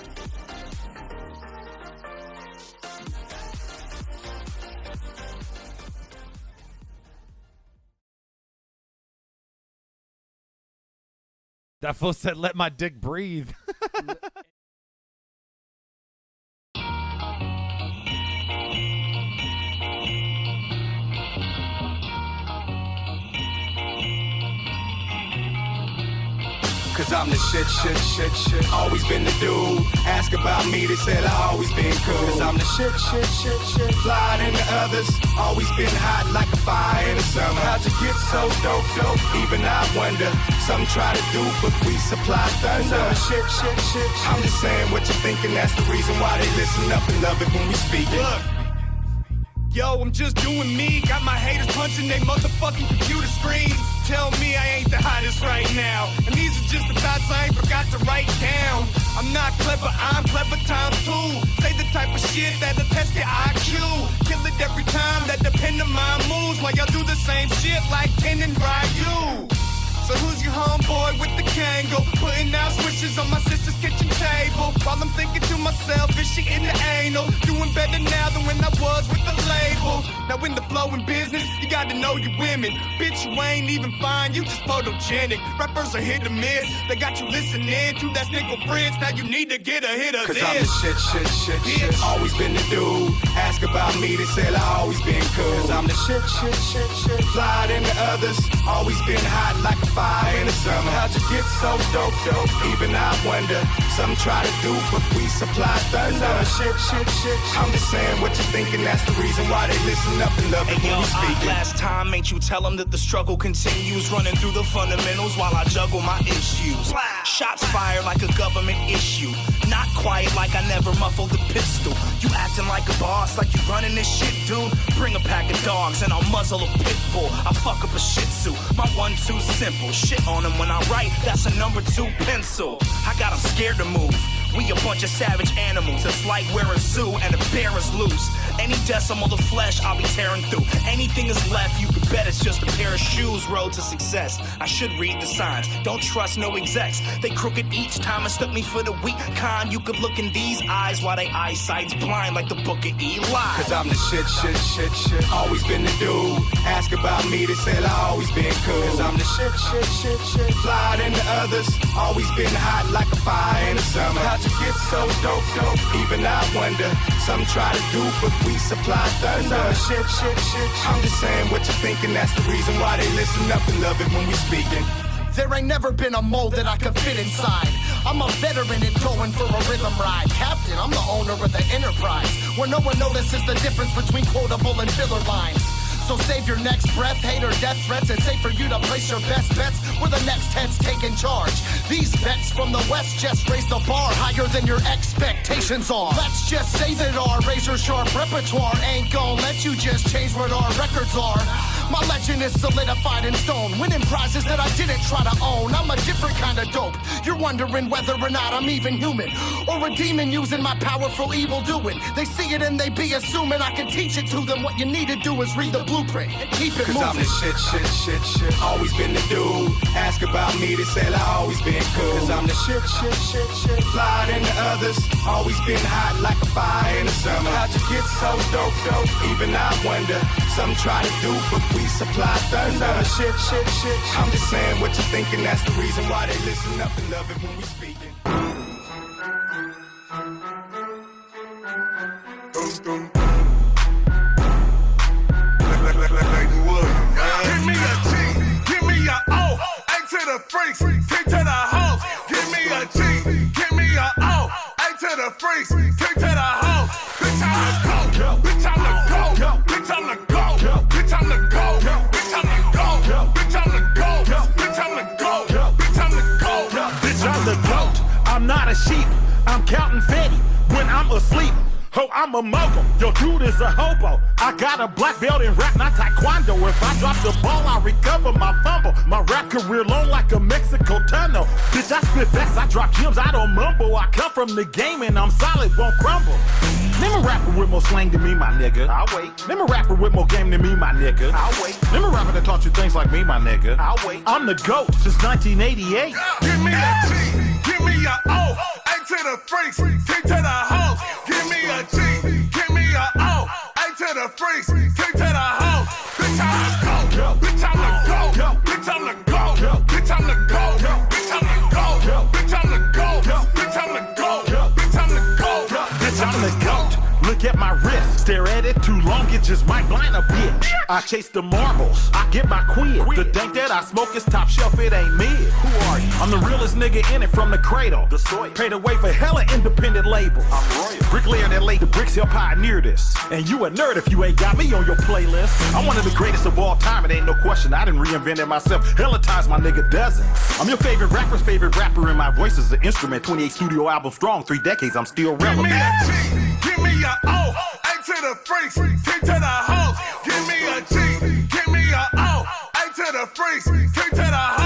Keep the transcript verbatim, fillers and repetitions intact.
That fool said, let my dick breathe. Cause I'm the shit, shit, shit, shit. Always been the dude. Ask about me, they said I always been cool. Cause I'm the shit, shit, shit, shit. Fly than the others. Always been hot like a fire in the summer. How'd you get so dope, dope? Even I wonder. Some try to do, but we supply thunder. I'm the shit, shit, shit, shit. I'm just saying what you're thinking. That's the reason why they listen up and love it when we speak it. Look. Yo, I'm just doing me. Got my haters punching they motherfucking computer screens. Tell me I ain't the hottest right now. And these are just the thoughts I ain't forgot to write down. I'm not clever, I'm clever times two. Say the type of shit that'll test your I Q. Kill it every time that depend on my moves. While y'all do the same shit like Ken and Ryu. So who's your homeboy with the Kangol? Putting out switches on my sister's kitchen table. While I'm thinking to myself, is she in the anal? Doing better now than when I was with the label. Now in the flow in business, you gotta know your women. Bitch, you ain't even fine, you just photogenic. Rappers are hit or miss, they got you listening to that nickel Fritz. Now you need to get a hit of Cause this. Cause I'm the shit, shit, shit, shit. Always been the dude. Ask about me, they said I always been cool. Cause I'm the shit, shit, shit, shit. Fly than the others. Always been hot like a fire in the summer. How'd you get so dope, dope? Even I wonder. Some try to do, but we supply thunder. I'm the shit, shit, shit. I'm just saying what you're thinking. That's the reason why they listen up and love it hey, when yo, we speak. Last time, ain't you tell them that the struggle continues, running through the fundamentals while I juggle my issues. Shots fired like a government issue. Not quiet like I never muffled the pistol. You acting like a boss, like you running this shit, dude. Bring a pack of dogs and I'll muzzle a pit bull. I'll fuck up a shih tzu. My one, two simple. Shit on them when I write, that's a number two pencil. I got them scared to move. We a bunch of savage animals. It's like we're a zoo and a bear is loose. Any decimal of flesh I'll be tearing through. Anything is left, you can bet it's just a pair of shoes. Road to success. I should read the signs. Don't trust no execs. They crooked each time. It stuck me for the weak kind. You could look in these eyes while they eyesight's blind like the book of Eli. Cause I'm the shit, shit, shit, shit. Always been the dude. Ask about me, they said I always been cool. Cause I'm the shit, shit, shit, shit. Fly than the others. Always been hot like a fire in the summer. How'd you get so dope, dope? Even I wonder. Some try to do, but we supply thunder. I'm the shit, shit, shit. I'm just saying what you're thinking. That's the reason why they listen up and love it when we speaking. There ain't never been a mold that I could fit inside. I'm a veteran and going for a rhythm ride. Captain, I'm the owner of the enterprise, where no one notices the difference between quotable and filler lines. So save your next breath, hate or death threats. It's safe for you to place your best bets where the next heads taking charge. These vets from the west just raise the bar higher than your expectations are. Let's just say that our razor sharp repertoire ain't gon' let you just change what our records are. My legend is solidified in stone, winning prizes that I didn't try to own. I'm a different kind of dope. You're wondering whether or not I'm even human, or a demon using my powerful evil doing. They see it and they be assuming I can teach it to them. What you need to do is read the blueprint and keep it Cause moving. I'm the shit, shit, shit, shit. Always been the dude. Ask about me, they said I always been cool. Cause I'm the shit, shit, shit, shit. Fly than the others. Always been hot like a fire in the summer. How'd you get so dope, dope? Even I wonder. Some try to do, but we supply thunder. I'm the shit, shit, shit. I'm just saying what you're thinking. That's the reason why they listen up and love it when we speaking. Give me a G, give me a O, A to the freaks, T to the hoes. Give me a G, give me a O, A to the freaks, T to the hoes. Bitch, I'm the go, bitch, I'm the go, bitch, I'm the go, bitch, I'm the go, bitch, I'm the go, bitch, I'm the go, bitch, I'm the go, bitch, I'm the go, bitch, I'm the goat. I'm not a sheep, I'm counting fatty when I'm asleep. Ho, I'm a mogul, your dude is a hobo. I got a black belt in rap, not taekwondo. If I drop the ball, I recover my fumble. My rap career long like a Mexico tunnel. Bitch, I spit best, I drop gems, I don't mumble. I come from the game and I'm solid, won't crumble. Name a rapper with more slang than me, my nigga. I'll wait. Name a rapper with more game than me, my nigga. I'll wait. Name a rapper that taught you things like me, my nigga. I'll wait. I'm the GOAT since nineteen eighty-eight. Give me a G, give me a O, A to the freaks, T to the hoes. Give me a G, give me a O, A to the freaks, T to the hoes. Bitch, I'm the go, bitch, I'm the go, bitch, I'm the go, bitch, I'm the go, bitch, I'm the go, bitch, I'm the go, bitch, I'm the go, bitch, I'm the go, Bitch, I'm the goat. Look at my wrist, stare at it too long, it just might blind a bitch. I chase the marbles, I get my quid. The dank that I smoke is top shelf, it ain't mid. Who are you? I'm the realest nigga in it from the cradle. The soil. Paid away for hella independent labels. I'm royal. Bricklayer that laid the bricks, he'll pioneer this. And you a nerd if you ain't got me on your playlist. I'm one of the greatest of all time, it ain't no question. I done reinvented myself hella times, my nigga dozens. I'm your favorite rapper's favorite rapper, and my voice is an instrument. twenty-eight studio albums strong, three decades, I'm still relevant. Give me a G, give me a O, A to the freaks, T to the hoes. Give me a G, give me a O, A to the freaks, T to the hoes.